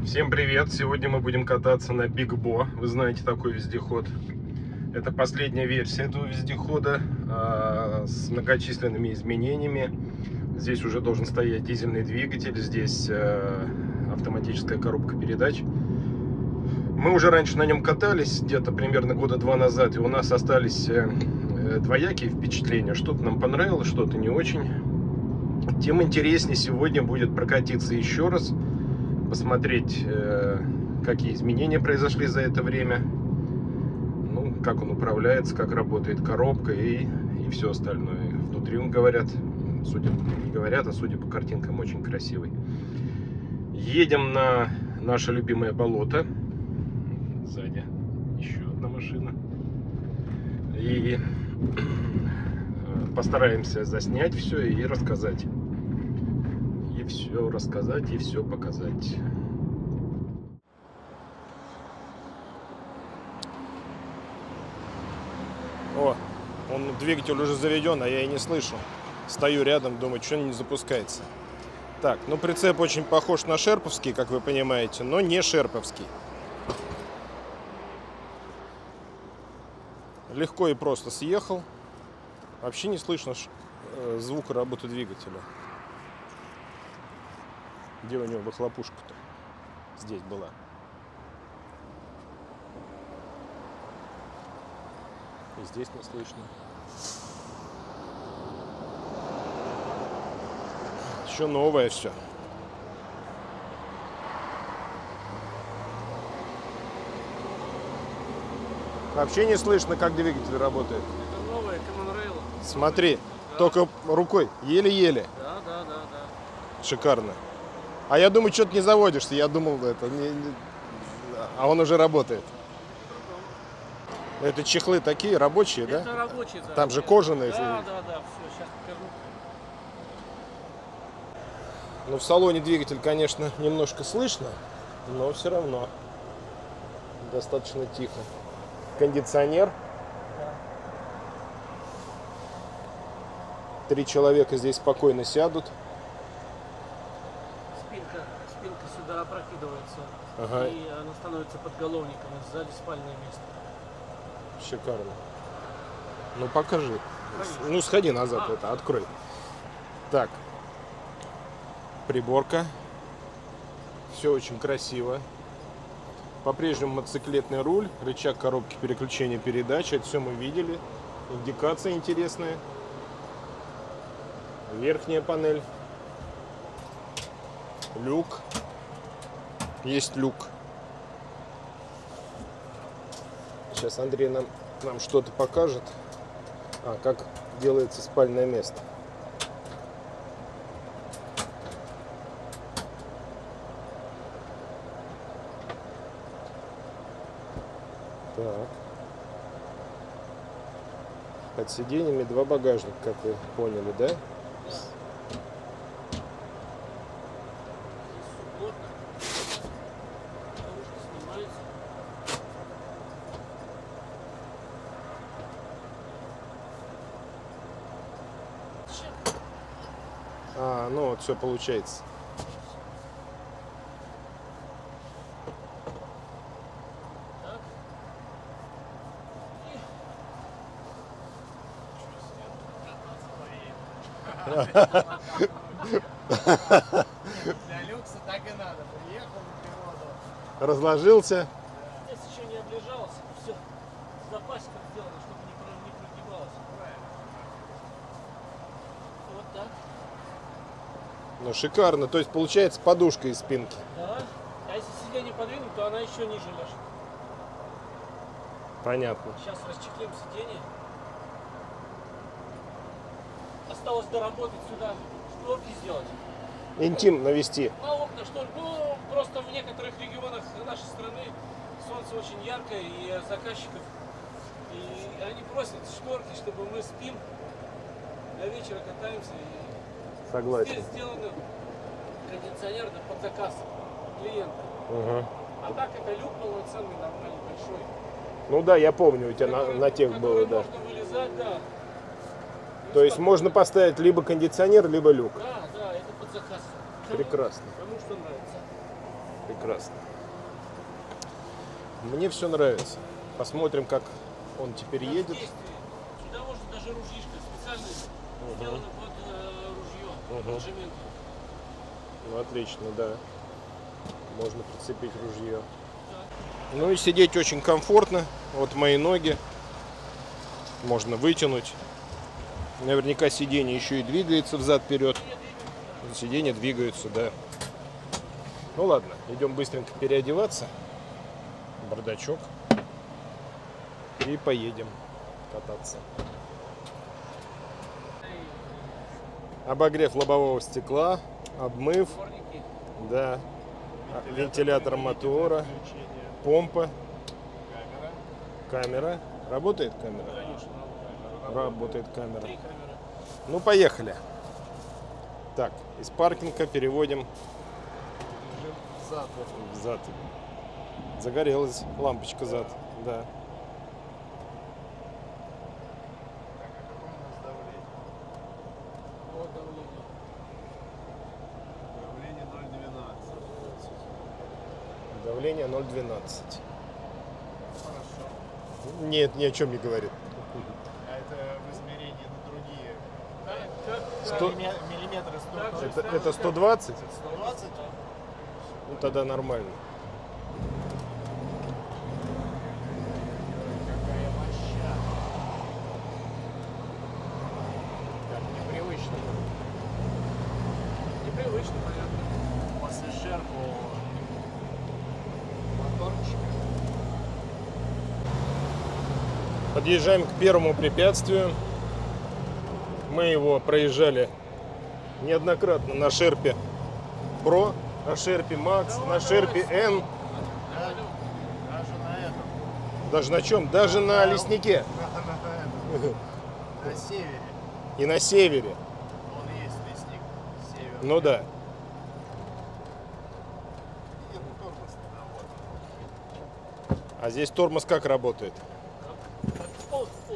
Всем привет! Сегодня мы будем кататься на Big Bo. Вы знаете такой вездеход. Это последняя версия этого вездехода с многочисленными изменениями. Здесь уже должен стоять дизельный двигатель, здесь автоматическая коробка передач. Мы уже раньше на нем катались, где-то примерно года 2 назад, и у нас остались двоякие впечатления. Что-то нам понравилось, что-то не очень. Тем интереснее сегодня будет прокатиться еще раз, посмотреть, какие изменения произошли за это время, ну, как он управляется, как работает коробка и все остальное. Внутри, говорят, не говорят, а судя по картинкам, очень красивый. Едем на наше любимое болото. Сзади еще одна машина. И постараемся заснять все и рассказать. И все рассказать, и все показать. О, двигатель уже заведен, а я и не слышу. Стою рядом, думаю, что не запускается. Так, ну прицеп очень похож на шерповский, как вы понимаете, но не шерповский. Легко и просто съехал. Вообще не слышно звука работы двигателя. Где у него выхлопушка-то? Здесь была. И здесь не слышно. Еще новое все. Вообще не слышно, как двигатель работает. Это новая Common Rail. Смотри, да. Только рукой, еле-еле. Да. Шикарно. А я думаю, что-то не заводишься. Я думал, а он уже работает. Это чехлы такие рабочие, да? Это рабочие, да. Там же кожаные. Да, все, сейчас покажу. Ну, в салоне двигатель, конечно, немножко слышно, но все равно достаточно тихо. Кондиционер. Да. 3 человека здесь спокойно сядут. Спинка сюда опрокидывается. Ага. И она становится подголовником, и сзади спальное место. Шикарно. Ну, покажи. Конечно. Ну, сходи назад, открой. Так. Приборка. Все очень красиво. По-прежнему мотоциклетный руль, рычаг коробки переключения передач. Это все мы видели. Индикация интересная. Верхняя панель. Люк. Есть люк. Сейчас Андрей нам что-то покажет. Как делается спальное место. Так. Под сиденьями 2 багажника, как вы поняли, да? Ну вот все получается. Для люкса так и надо. Приехал на природу. Разложился. Здесь еще не облежался. Все с запасиком сделано, чтобы не прогибалось. Правильно. Вот так. Ну, шикарно. То есть получается подушка из спинки. Да. А если сиденье подвинуть, то она еще ниже ляжет. Понятно. Сейчас расчехлим сиденье. Осталось доработать сюда, шторки сделать. Интим навести. На окна шторки. Ну, просто в некоторых регионах нашей страны солнце очень яркое, и заказчиков. И они просят шторки, чтобы мы спим, до вечера катаемся. И Согласен. здесь сделаны кондиционер под заказ клиента. Угу. А так это люк полноценный, нормальный, большой. Ну да, я помню, у тебя на тех было, да. Можно вылезать, да. То есть можно поставить либо кондиционер, либо люк. Да, это под заказ. Прекрасно. Кому что нравится. Прекрасно. Мне все нравится. Посмотрим, как он теперь едет. Сюда можно даже ружьишко специально сделано под ружье. Ложемент. Ну, отлично, да. Можно прицепить ружье. Ну и сидеть очень комфортно. Вот мои ноги. Можно вытянуть. Наверняка сиденье еще и двигается взад-вперед. Сиденья двигаются, да. Ну ладно, идем быстренько переодеваться. Бардачок. И поедем кататься. Обогрев лобового стекла, обмыв, да, вентилятор мотора, помпа, камера. Работает камера? Работает камера. Ну, поехали. Так, из паркинга переводим в зад. Загорелась лампочка зад, да. Давление 0,12. Хорошо. Нет, ни о чем не говорит. А это в измерении на другие. Сто- Миллиметры 100. Это 120? 120? Ну тогда нормально. Какая моща. Как непривычно. Непривычно, понятно. После шерпу моторчика. Подъезжаем к первому препятствию. Мы его проезжали неоднократно на Шерпе Pro, на Шерпе Max, на Шерпе N. Даже на этом. Даже на чем? Даже на леснике. На севере. И на севере. Он есть лесник. Север. Ну да. И тормоз вот. А здесь тормоз как работает? Ох, Что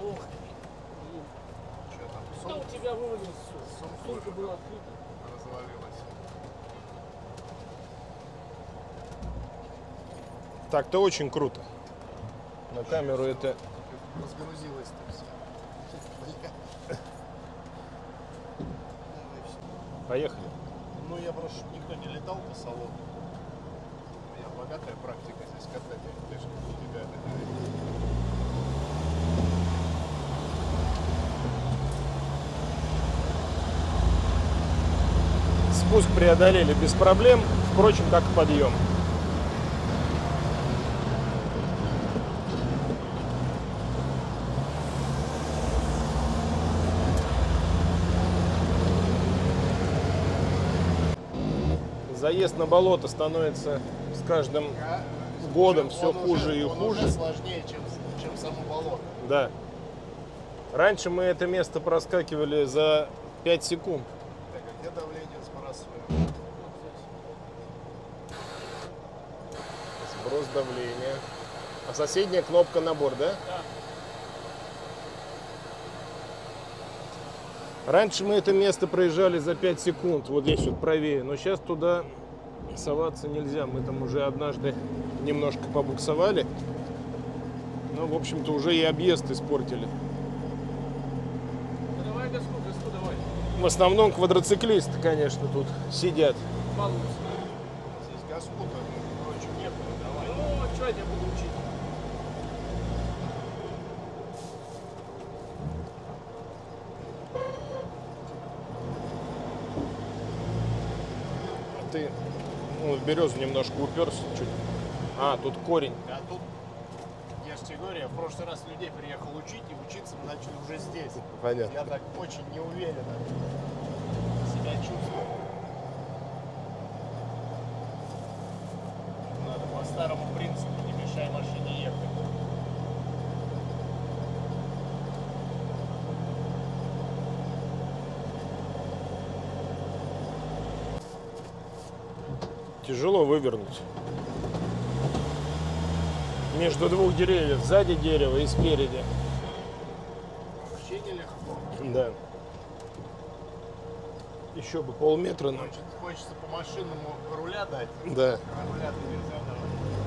там? что у тебя вывалилось все? Сумка была открыта. Развалилась. Так-то очень круто. На камеру это... Разгрузилось-то все. Поехали. Ну, я просто, чтоб никто не летал по салону. У меня богатая практика здесь катания. Ты же как у тебя такая. Спуск преодолели без проблем, впрочем, как и подъем. Заезд на болото становится с каждым годом все хуже и Он хуже. уже сложнее, чем само болото. Да. Раньше мы это место проскакивали за 5 секунд. Так, а где давление сбрасываем? Сброс давления. А соседняя кнопка набор, да? Да. Раньше мы это место проезжали за 5 секунд, вот здесь вот правее. Но сейчас туда соваться нельзя. Мы там уже однажды немножко побуксовали. Ну, в общем-то, уже и объезд испортили. Ну, давай газку, давай. В основном квадроциклисты, конечно, тут сидят. Балуйся. Здесь газку-то, короче, нет. Давай. Ну, что я тебя буду учить? Ты в березу немножко уперся чуть. А, тут корень. А тут, я же тебе говорю, я в прошлый раз людей приехал учить, и учиться мы начали уже здесь. Понятно. Я так очень неуверенно себя чувствую. Надо по старому принципу, не мешай машине ехать. Тяжело вывернуть. Между двух деревьев, сзади дерева и спереди. Вообще нелегко. Да. Еще бы полметра. Но... Хочется по машинному руля дать. Да. Руля нельзя давать.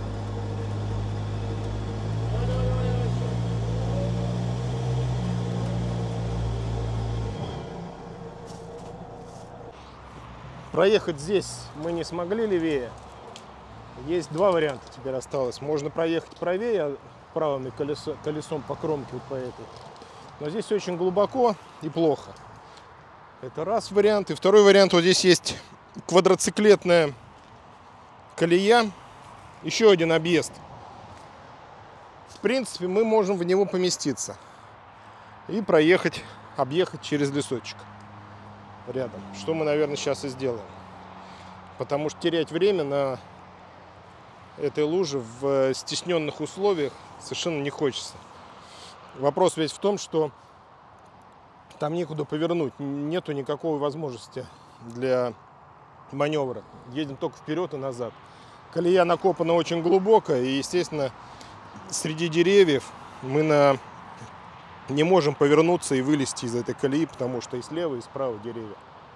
Проехать здесь мы не смогли левее. Есть два варианта теперь осталось. Можно проехать правее, правым колесом по кромке вот по этой. Но здесь очень глубоко и плохо. Это раз вариант. И второй вариант, вот здесь есть квадроциклетная колея. Еще один объезд. В принципе, мы можем в него поместиться. И проехать, объехать через лесочек рядом. Что мы, наверное, сейчас и сделаем. Потому что терять время на этой луже в стесненных условиях совершенно не хочется. Вопрос весь в том, что там некуда повернуть. Нету никакой возможности для маневра. Едем только вперед и назад. Колея накопана очень глубоко. И, естественно, среди деревьев мы не можем повернуться и вылезти из этой колеи, потому что и слева, и справа деревья.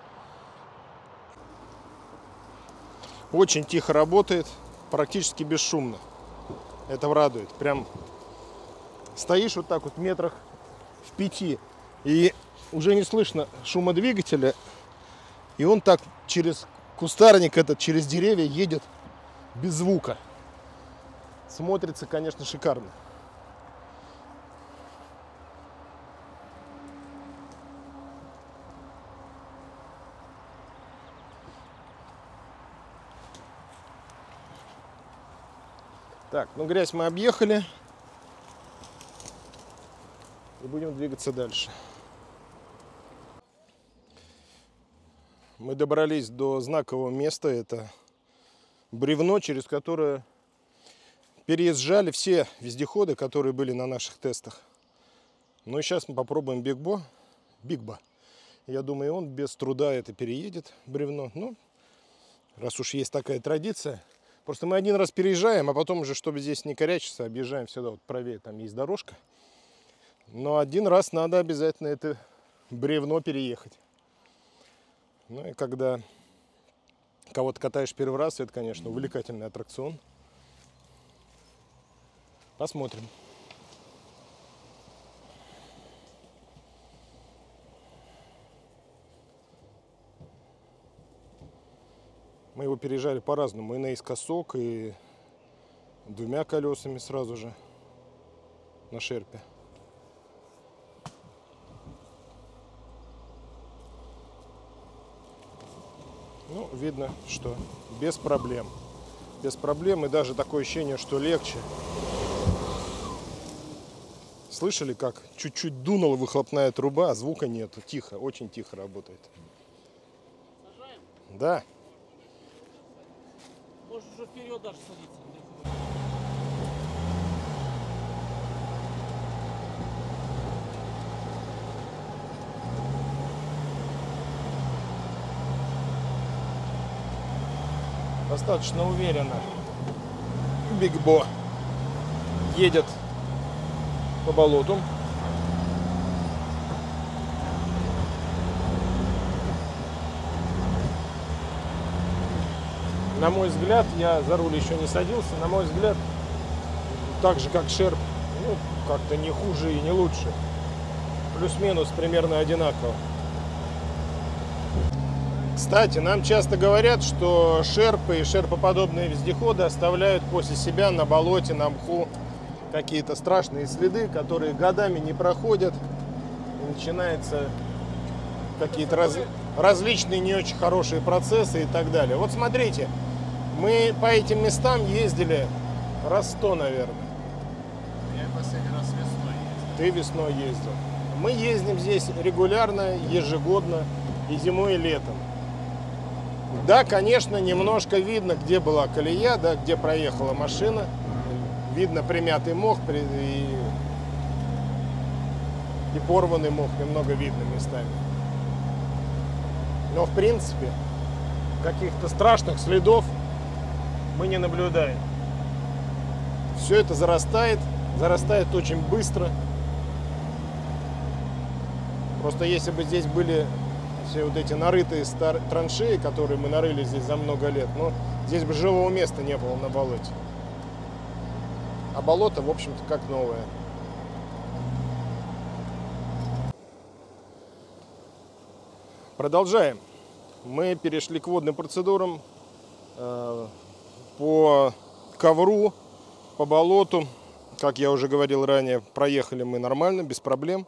Очень тихо работает, практически бесшумно. Это радует. Прям стоишь вот так вот метрах в 5, и уже не слышно шума двигателя, и он так через кустарник этот, через деревья едет без звука. Смотрится, конечно, шикарно. Так, ну грязь мы объехали. И будем двигаться дальше. Мы добрались до знакового места. Это бревно, через которое переезжали все вездеходы, которые были на наших тестах. Ну и сейчас мы попробуем Бигбо. Я думаю, он без труда это переедет, бревно. Ну, раз уж есть такая традиция. Просто мы один раз переезжаем, а потом уже, чтобы здесь не корячиться, объезжаем сюда. Вот правее там есть дорожка. Но один раз надо обязательно это бревно переехать. Ну и когда кого-то катаешь первый раз, это, конечно, увлекательный аттракцион. Посмотрим. Мы его переезжали по-разному. И наискосок, и двумя колесами сразу же на шерпе. Ну, видно, что без проблем. Без проблем, и даже такое ощущение, что легче. Слышали, как чуть-чуть дунула выхлопная труба, а звука нету. Тихо, очень тихо работает. Сажаем? Да. Может уже вперед даже садиться. Достаточно уверенно Бигбо едет по болоту. На мой взгляд, я за руль еще не садился, на мой взгляд, так же как Шерп, ну, как-то не хуже и не лучше. Плюс-минус примерно одинаково. Кстати, нам часто говорят, что шерпы и шерпоподобные вездеходы оставляют после себя на болоте, на мху какие-то страшные следы, которые годами не проходят. И начинаются какие-то различные не очень хорошие процессы и так далее. Вот смотрите, мы по этим местам ездили раз 100, наверное. Я последний раз весной ездил. Ты весной ездил. Мы ездим здесь регулярно, ежегодно, и зимой, и летом. Да, конечно, немножко видно, где была колея, да, где проехала машина. Видно примятый мох и порванный мох, немного видно местами. Но, в принципе, каких-то страшных следов мы не наблюдаем. Все это зарастает очень быстро. Просто если бы здесь были все вот эти нарытые траншеи, которые мы нарыли здесь за много лет, но здесь бы живого места не было на болоте. А болото, в общем-то, как новое. Продолжаем. Мы перешли к водным процедурам по ковру, по болоту. Как я уже говорил ранее, проехали мы нормально, без проблем.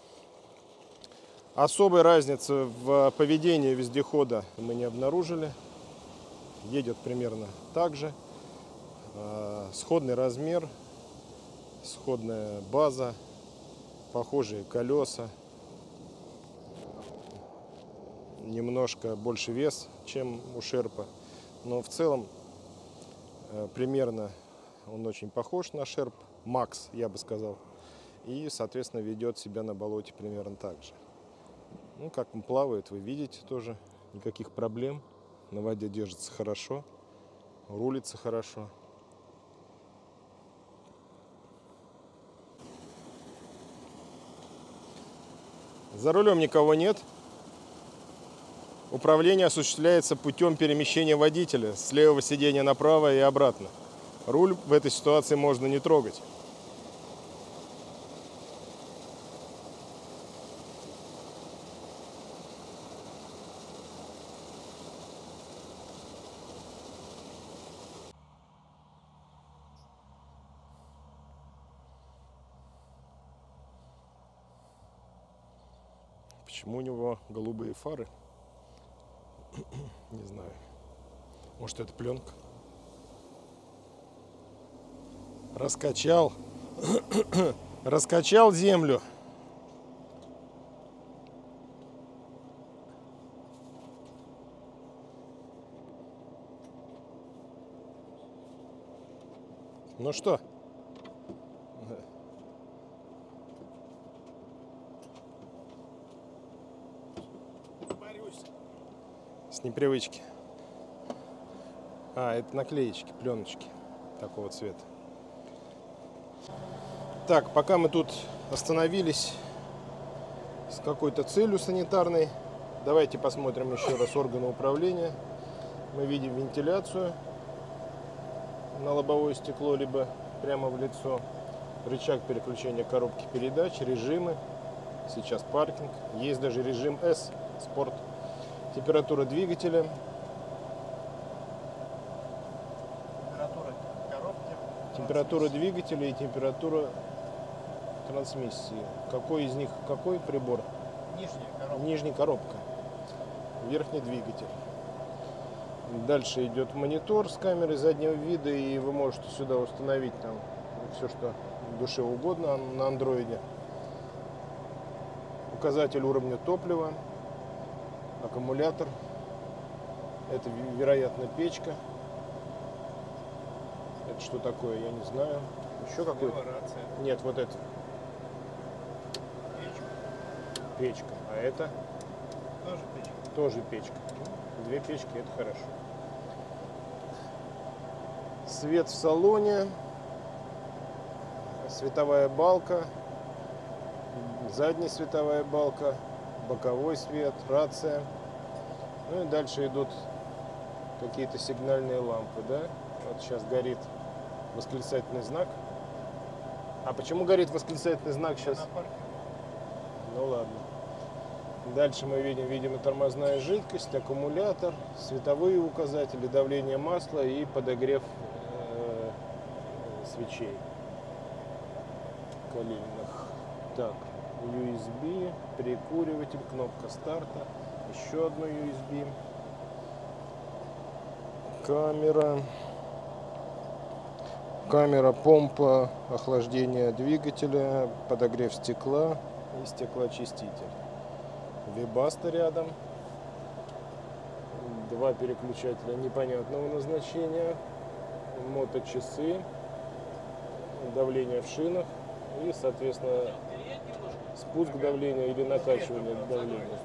Особой разницы в поведении вездехода мы не обнаружили. Едет примерно так же. Сходный размер, сходная база, похожие колеса. Немножко больше вес, чем у Шерпа. Но в целом примерно он очень похож на Шерп. Макс, я бы сказал. И, соответственно, ведет себя на болоте примерно так же. Ну, как он плавает, вы видите тоже. Никаких проблем. На воде держится хорошо. Рулится хорошо. За рулем никого нет. Управление осуществляется путем перемещения водителя с левого сиденья направо и обратно. Руль в этой ситуации можно не трогать. Почему у него голубые фары? Не знаю. Может, это пленка? Раскачал. Раскачал землю. Ну что? С непривычки. А, это наклеечки, пленочки такого цвета. Так, пока мы тут остановились с какой-то целью санитарной, давайте посмотрим еще раз органы управления. Мы видим вентиляцию на лобовое стекло, либо прямо в лицо. Рычаг переключения коробки передач, режимы. Сейчас паркинг. Есть даже режим S, спорт. Температура двигателя. Температура коробки. Температура двигателя и температура трансмиссии. Какой из них, какой прибор? Нижняя коробка. Нижняя коробка. Верхний двигатель. Дальше идет монитор с камерой заднего вида, и вы можете сюда установить там все, что душе угодно на андроиде. Указатель уровня топлива. Аккумулятор. Это, вероятно, печка. Это что такое, я не знаю. Еще какой-то? Рация. Нет, вот это. Печка. Печка. А это? Тоже печка. Тоже печка. Две печки, это хорошо. Свет в салоне. Световая балка. Задняя световая балка. Боковой свет, рация. Ну и дальше идут какие-то сигнальные лампы, да? Вот сейчас горит восклицательный знак. А почему горит восклицательный знак сейчас? На парке. Ну ладно. Дальше мы видим, видимо, тормозная жидкость, аккумулятор, световые указатели, давление масла и подогрев свечей калильных. Так. USB, прикуриватель, кнопка старта, еще одно USB, камера, помпа охлаждения двигателя, подогрев стекла и стеклоочиститель. Вебаста рядом, два переключателя непонятного назначения, моточасы, давление в шинах и, соответственно, спуск давления или накачивание давления.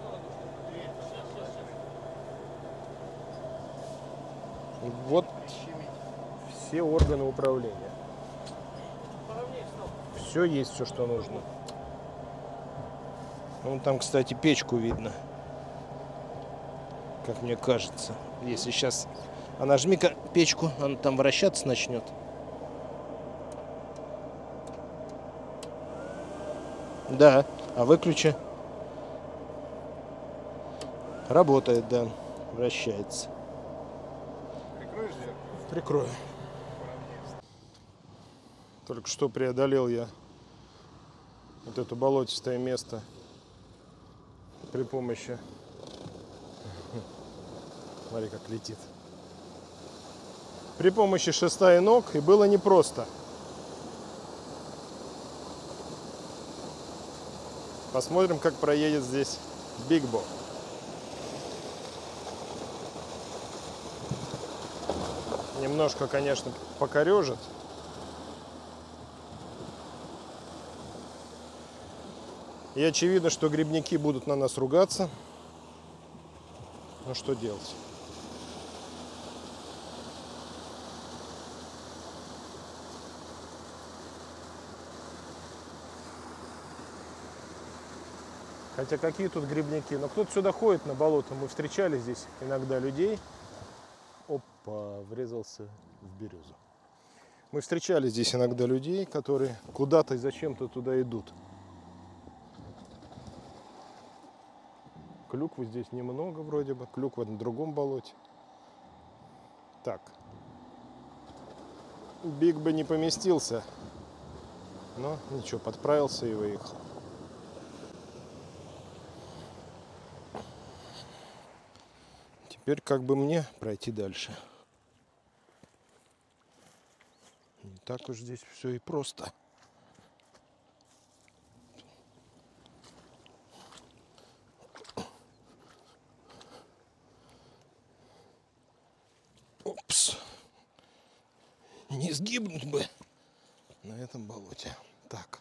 Вот все органы управления. Все есть, все, что нужно. Вон там, кстати, печку видно. как мне кажется. Если сейчас... А нажми-ка печку, она там вращаться начнет. Да, а выключи. Работает, да, вращается. Прикроешь зеркало? Прикрою. Только что преодолел я вот это болотистое место при помощи... Смотри, как летит. При помощи шеста и ног, и было непросто. Посмотрим, как проедет здесь Big Bo. Немножко, конечно, покорежит. И очевидно, что грибники будут на нас ругаться. Ну что делать? Хотя какие тут грибники? Но кто-то сюда ходит на болото. Мы встречали здесь иногда людей. Опа, врезался в березу. Мы встречали здесь иногда людей, которые куда-то и зачем-то туда идут. Клюквы здесь немного вроде бы. Клюква на другом болоте. Так. Биг бы не поместился. Но ничего, подправился и выехал. Теперь как бы мне пройти дальше. Не так уж здесь все и просто. Опс. Не сгибнуть бы на этом болоте. Так.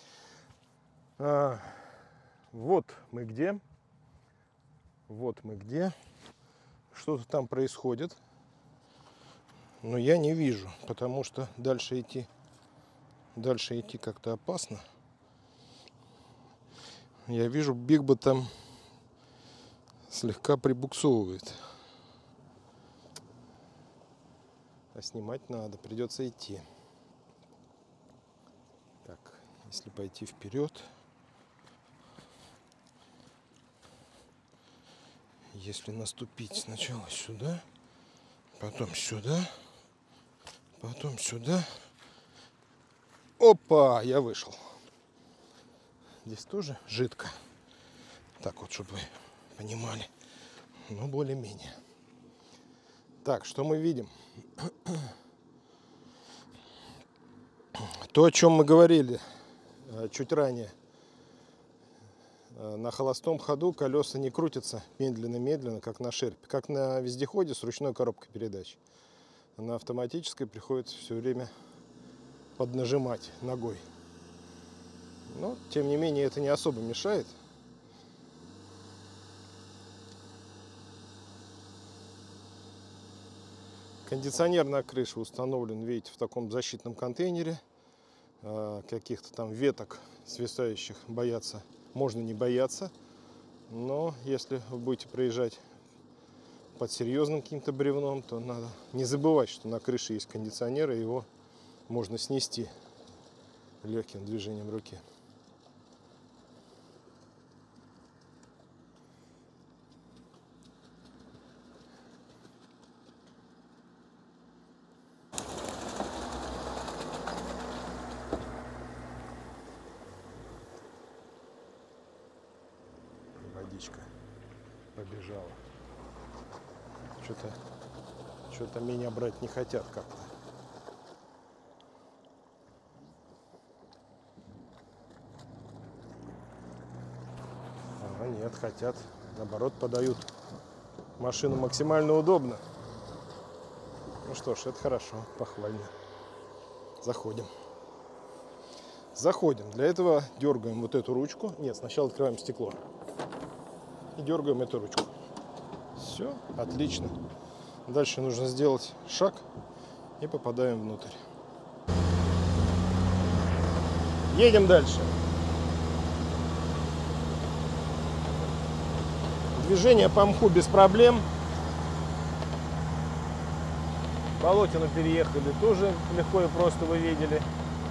Вот мы где. Вот мы где. Что-то там происходит. Но я не вижу, потому что дальше идти как-то опасно. Я вижу, Биг Бо там слегка прибуксовывает. А снимать надо, придется идти. Так, если пойти вперед, если наступить сначала сюда, потом сюда, потом сюда. Опа, я вышел. Здесь тоже жидко. Так вот, чтобы вы понимали. Ну, более-менее. Так, что мы видим? То, о чем мы говорили чуть ранее. На холостом ходу колеса не крутятся медленно-медленно, как на шерпе. Как на вездеходе с ручной коробкой передач. На автоматической приходится все время поднажимать ногой. Но, тем не менее, это не особо мешает. Кондиционер на крыше установлен, видите, в таком защитном контейнере. Каких-то там веток свисающих бояться можно не бояться. Но если вы будете проезжать под серьезным каким-то бревном, то надо не забывать, что на крыше есть кондиционер, и его можно снести легким движением руки. Водичка побежала. Что-то меня брать не хотят как-то. А нет, хотят. Наоборот, подают машину максимально удобно. Ну что ж, это хорошо, похвально. Заходим. Заходим. Для этого дергаем вот эту ручку. Нет, сначала открываем стекло. И дергаем эту ручку. Все, отлично. Дальше нужно сделать шаг и попадаем внутрь. Едем дальше. Движение по мху без проблем. Болотину переехали тоже легко и просто, вы видели.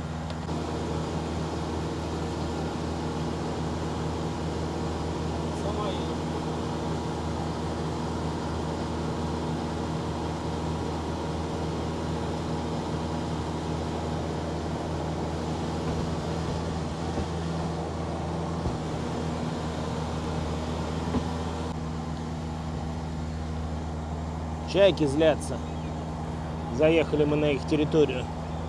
Чайки злятся. Заехали мы на их территорию.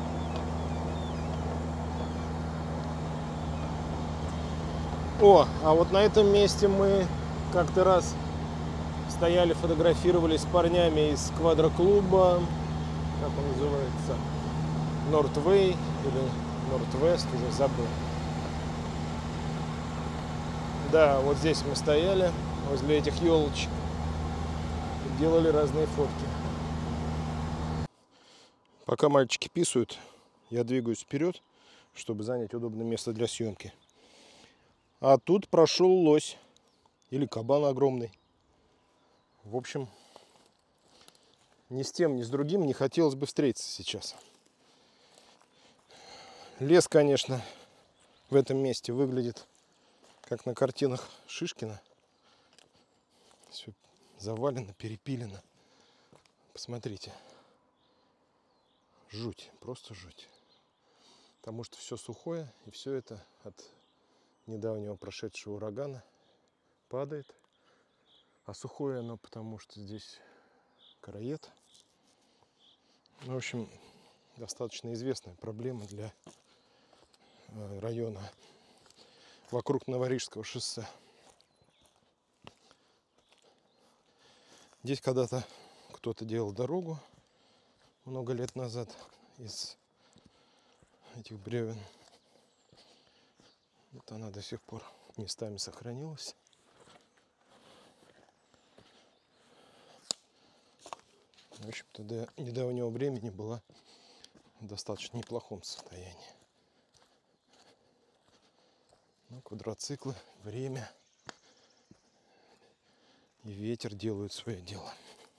О, а вот на этом месте мы как-то раз стояли, фотографировались с парнями из квадроклуба. Как он называется? Нортвей или Нортвест, уже забыл. Да, вот здесь мы стояли, возле этих елочек. Делали разные фотки. Пока мальчики писают, я двигаюсь вперед, чтобы занять удобное место для съемки. А тут прошел лось или кабан огромный. В общем, ни с тем, ни с другим не хотелось бы встретиться сейчас. Лес, конечно, в этом месте выглядит как на картинах Шишкина. Все завалено, перепилено. Посмотрите. Жуть, просто жуть. Потому что все сухое, и все это от недавнего прошедшего урагана падает. А сухое оно потому, что здесь короед. В общем, достаточно известная проблема для района вокруг Новорижского шоссе. Здесь когда-то кто-то делал дорогу много лет назад из этих бревен. Вот она до сих пор местами сохранилась. В общем-то, до недавнего времени была в достаточно неплохом состоянии. Но квадроциклы, время и ветер делают свое дело.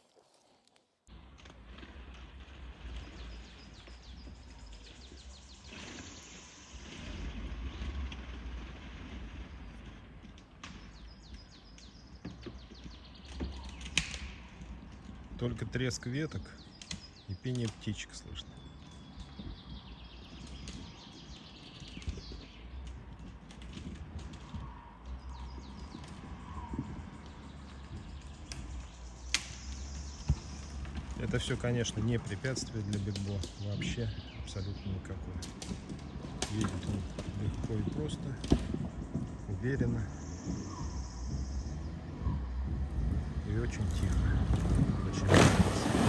Только треск веток и пение птичек слышно. Это все, конечно, не препятствие для бигбо. Вообще абсолютно никакое. Едет он легко и просто, уверенно и очень тихо. Очень нравится.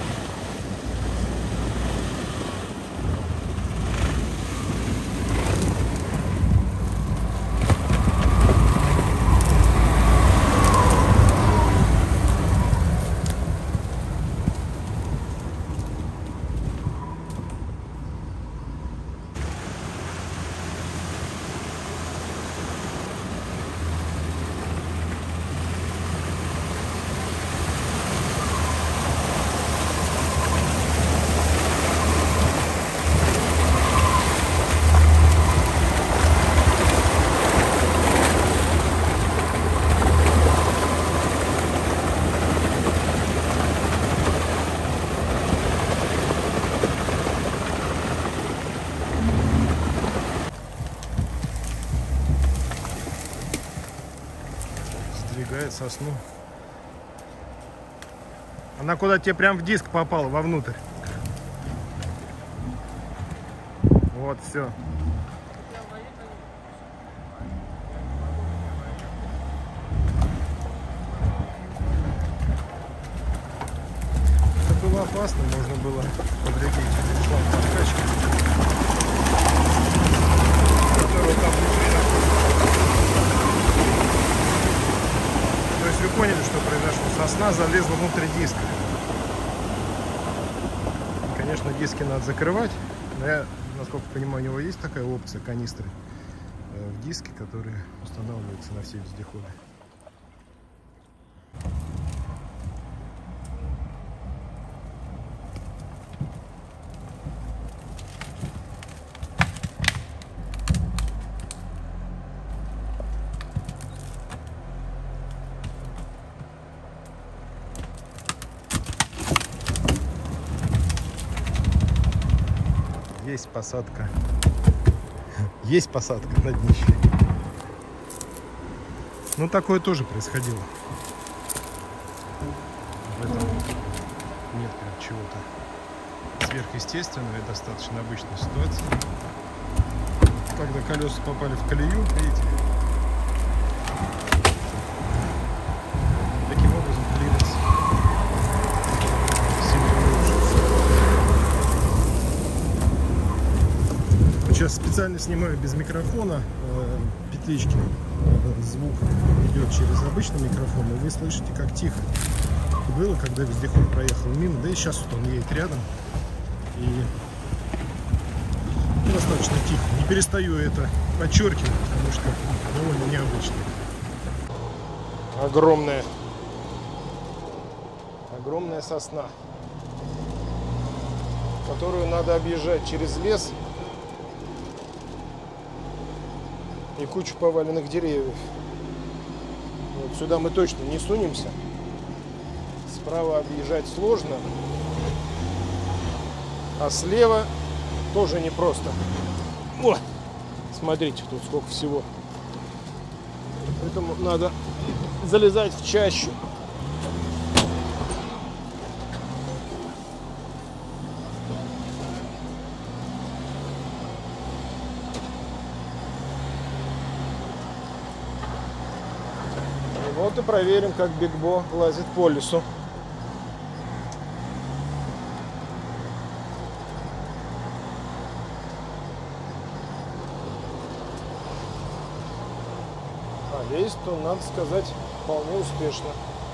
Сдвигает сосну. Она куда тебе прям в диск попала, вовнутрь. Вот, все. Это было опасно, можно было подрядить шланг подкачки, который там внутри находится. То есть вы поняли, что произошло? Сосна залезла внутрь диска. И, конечно, диски надо закрывать. Но я, насколько понимаю, у него есть такая опция канистры в диске, которые устанавливаются на все вездеходы. есть посадка. Есть посадка на днище. Ну, такое тоже происходило. В этом нет прям чего-то сверхъестественного и достаточно обычной ситуации. Когда колеса попали в колею, видите, таким образом клиренс сильно улучшится. Сейчас специально снимаю без микрофона петлички. Звук идет через обычный микрофон, и вы слышите, как тихо было, когда вездеход проехал мимо. Да и сейчас вот он едет рядом. И достаточно тихо. Не перестаю это подчеркивать, потому что довольно необычно. Огромная сосна, которую надо объезжать через лес и кучу поваленных деревьев. Вот сюда мы точно не сунемся. Справа объезжать сложно, а слева тоже непросто. О, смотрите, тут сколько всего. Поэтому надо залезать в чащу. Вот и проверим, как Биг Бо лазит по лесу. А лезть он, надо сказать, вполне успешно.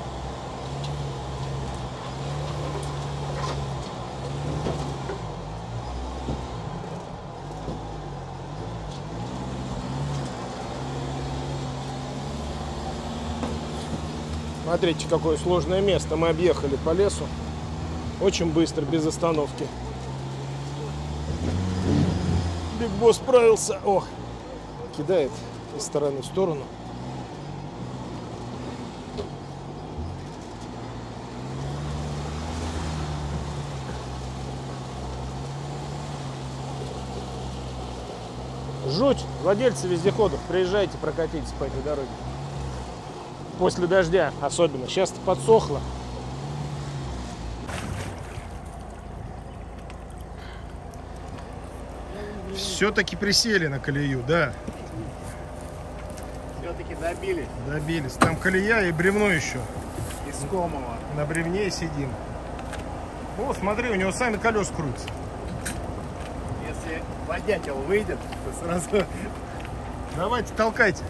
Смотрите, какое сложное место. Мы объехали по лесу очень быстро, без остановки. Биг Бо справился. О, кидает из стороны в сторону. Жуть. Владельцы вездеходов, приезжайте, прокатитесь по этой дороге. После дождя особенно. Сейчас-то подсохло. Все-таки присели на колею, да. Все-таки добились. Добились. Там колея и бревно еще. Искомого. На бревне сидим. О, смотри, у него сами колеса крутятся. Если водятел выйдет, то сразу... Давайте, толкайте.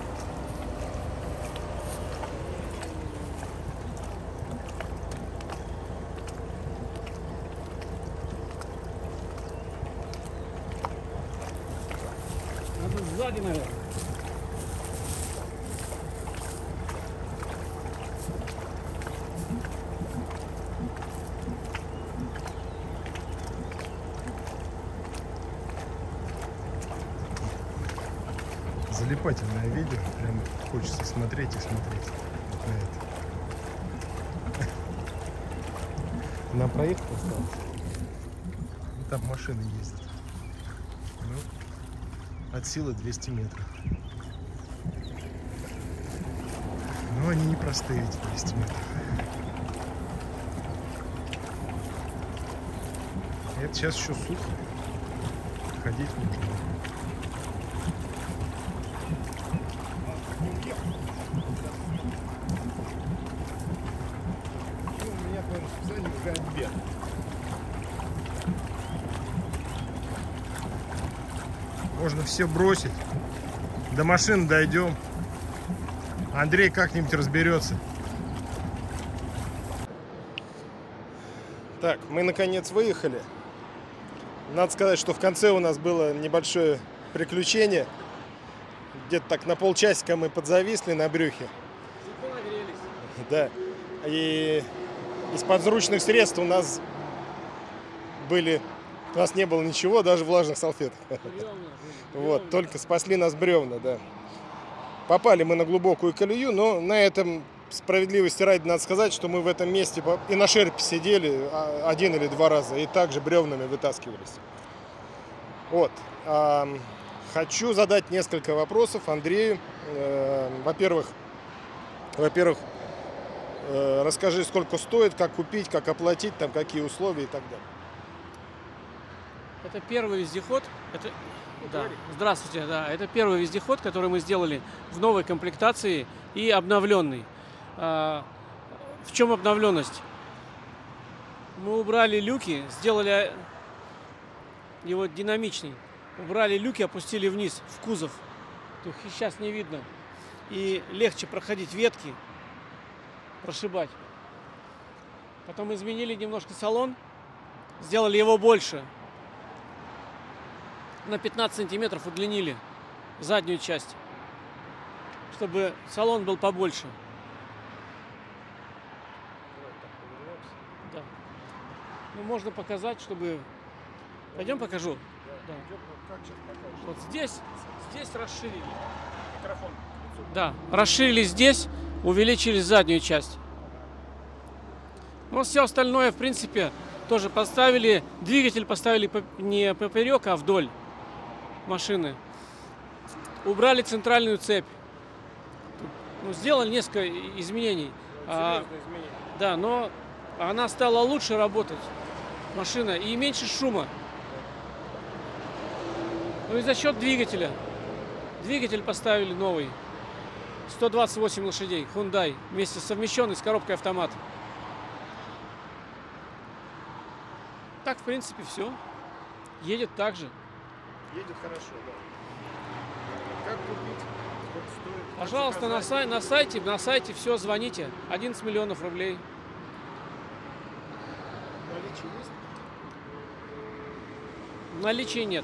Надо сзади, наверное. Залипательное видео. Прям хочется смотреть и смотреть вот на это. Нам проехать осталось. И там машины ездят. Ну, от силы 200 метров. Но они непростые, эти 200 метров. Это сейчас еще сухо. Ходить нужно. У меня по расписанию уже обед. Можно все бросить. До машины дойдем. Андрей как-нибудь разберется. Так, мы наконец выехали. Надо сказать, что в конце у нас было небольшое приключение. Где-то так на полчасика мы подзависли на брюхе. Да. И из подручных средств у нас не было ничего, даже влажных салфеток. Вот, только спасли нас бревна, да. Попали мы на глубокую колею, но на этом, справедливости ради, надо сказать, что мы в этом месте и на шерпе сидели 1 или 2 раза, и также бревнами вытаскивались. Вот. Хочу задать несколько вопросов Андрею. Во-первых, расскажи, сколько стоит, как купить, как оплатить, там какие условия и так далее. Это первый вездеход. Да. Здравствуйте, да. Это первый вездеход, который мы сделали в новой комплектации и обновленный. В чем обновленность? Мы убрали люки, сделали его динамичный. Убрали люки, опустили вниз, в кузов. Их сейчас не видно. И легче проходить ветки, прошибать. Потом изменили немножко салон, сделали его больше. На 15 сантиметров удлинили заднюю часть, чтобы салон был побольше. Да. Ну, можно показать, чтобы... Пойдем покажу. Да. Вот здесь расширили. Микрофон. Да, расширили здесь, увеличили заднюю часть. Но все остальное, в принципе, тоже поставили. Двигатель поставили не поперек, а вдоль машины. Убрали центральную цепь. Ну, сделали несколько изменений. Да, но она стала лучше работать, машина, и меньше шума. Ну и за счет двигателя. Двигатель поставили новый. 128 лошадей, Hyundai, вместе совмещенный с коробкой автомат. Так, в принципе, все. Едет так же. Едет хорошо, да. Как купить? Сколько стоит? Пожалуйста, на сайте все, звоните. 11 миллионов рублей. Наличие есть? Наличия нет.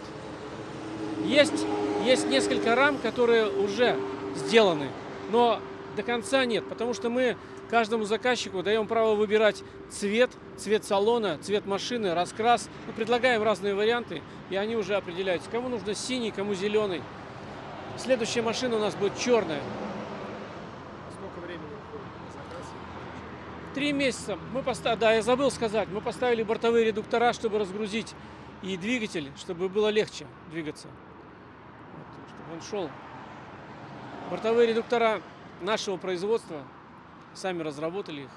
Есть несколько рам, которые уже сделаны, но до конца нет, потому что мы каждому заказчику даем право выбирать цвет салона, цвет машины, раскрас. Мы предлагаем разные варианты, и они уже определяются. Кому нужно синий, кому зеленый. Следующая машина у нас будет черная. Сколько времени уходит на заказ? 3 месяца. Да, я забыл сказать. Мы поставили бортовые редуктора, чтобы разгрузить и двигатель, чтобы было легче двигаться. Вот, чтобы он шел. Бортовые редуктора нашего производства. Сами разработали их.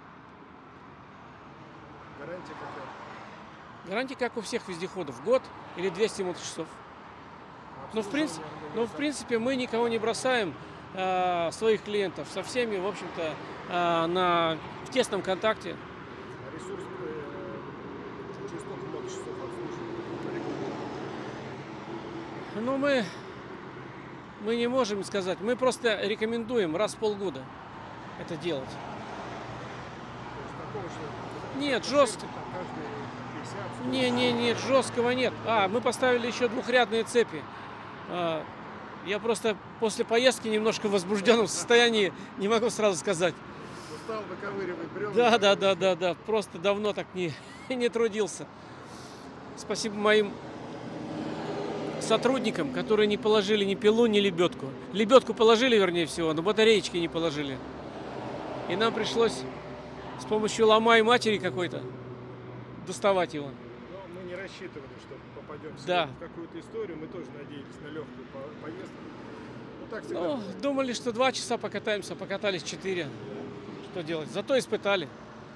Гарантия какая? Гарантия, как у всех вездеходов. Год или 200 моточасов. Но в принципе мы никого не бросаем, своих клиентов. Со всеми, в общем-то, в тесном контакте. А ресурс через сколько моточасов обслуживания? Но мы не можем сказать. Мы просто рекомендуем раз в полгода это делать. То есть такого, что Нет, жестко. там каждые 50? Нет, жесткого нет. Мы поставили еще двухрядные цепи. Я просто после поездки немножко в возбужденном состоянии, не могу сразу сказать. Устал выковыривать бревна? Да. Просто давно так не трудился. Спасибо моим сотрудникам, которые не положили ни пилу, ни лебедку. Лебедку положили, вернее всего, но батареечки не положили. И нам пришлось с помощью лома и матери какой-то доставать его. Но мы не рассчитывали, что попадем Да. в какую-то историю. Мы тоже надеялись на легкую поездку. Ну так всегда. Ну, думали, что 2 часа покатаемся, покатались 4. Что делать? Зато испытали.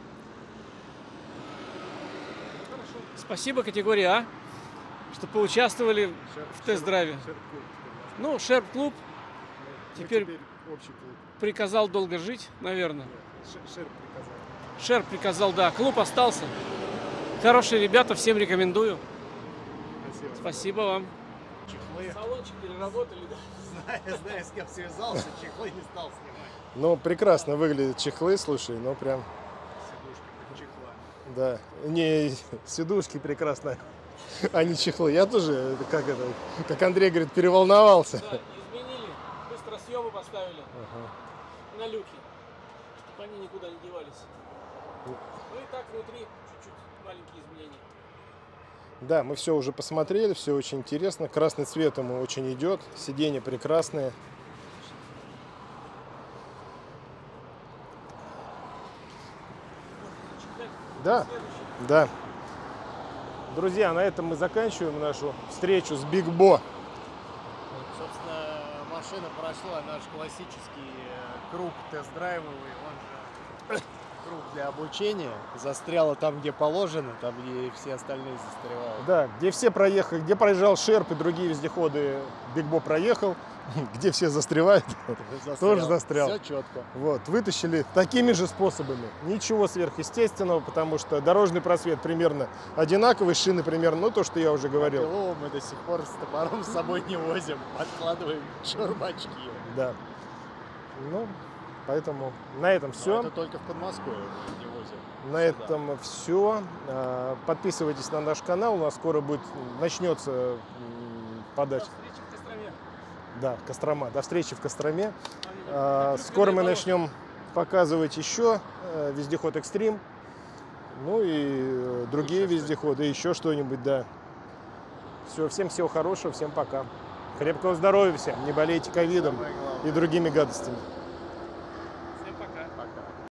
Хорошо. Спасибо категории А, что поучаствовали в тест-драйве. Шерп-клуб. Ну, Шерп-клуб теперь общий клуб. приказал долго жить, наверное. Шерп приказал. Шерп приказал, да. Клуб остался. Хорошие ребята, всем рекомендую. Спасибо. Спасибо вам. Чехлы. Салончик переработали, да? Знаю, с кем связался, чехлы не стал снимать. Ну, прекрасно выглядят чехлы, слушай, ну прям, Сидушки чехла. да. Не, сидушки прекрасно, а не чехлы. Я тоже, как Андрей говорит, переволновался. Да, изменили. Быстро съемы поставили Ага. на люки, чтобы они никуда не девались. Ну и так внутри чуть-чуть маленькие изменения. Да, мы все уже посмотрели, все очень интересно. Красный цвет ему очень идет, сиденья прекрасные. Да, да. Друзья, на этом мы заканчиваем нашу встречу с Big Bo. Собственно, машина прошла наш классический круг тест-драйвовый, он же круг для обучения. Застряла там, где положено, там, где и все остальные застревают. Да, где все проехали, где проезжал Шерп и другие вездеходы, Big Bo проехал. Где все застревают, тоже застрял. Все четко. Вот, вытащили такими же способами. Ничего сверхъестественного, потому что дорожный просвет примерно одинаковый, шины примерно, ну, то, что я уже говорил. Пилу мы до сих пор с топором с собой не возим, откладываем чурбачки. Да. Ну, поэтому на этом все. Это только в Подмосковье мы не возим. На этом все. Подписывайтесь на наш канал, у нас скоро будет, начнется подача. Да, Кострома. До встречи в Костроме. Скоро мы начнем показывать еще вездеход Экстрим. Ну и другие вездеходы, еще что-нибудь, да. Все, всем всего хорошего, всем пока. Крепкого здоровья всем, не болейте ковидом и другими гадостями.